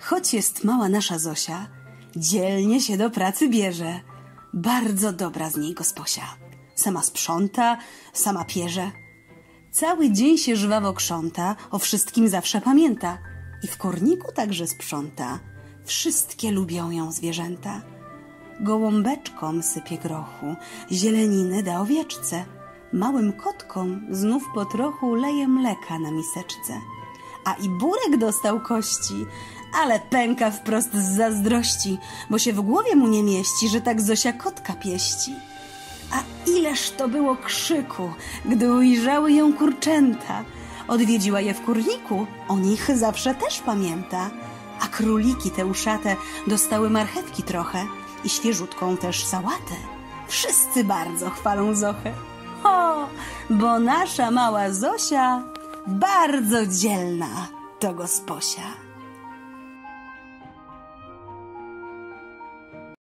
Choć jest mała nasza Zosia, dzielnie się do pracy bierze. Bardzo dobra z niej gosposia. Sama sprząta, sama pierze. Cały dzień się żwawo krząta, o wszystkim zawsze pamięta. I w kurniku także sprząta. Wszystkie lubią ją zwierzęta. Gołąbeczkom sypie grochu, zieleniny da owieczce. Małym kotkom znów po trochu leje mleka na miseczce. A i Burek dostał kości, ale pęka wprost z zazdrości, bo się w głowie mu nie mieści, że tak Zosia kotka pieści. A ileż to było krzyku, gdy ujrzały ją kurczęta. Odwiedziła je w kurniku, o nich zawsze też pamięta. A króliki te uszate dostały marchewki trochę i świeżutką też sałatę. Wszyscy bardzo chwalą Zochę. O, bo nasza mała Zosia bardzo dzielna to gosposia.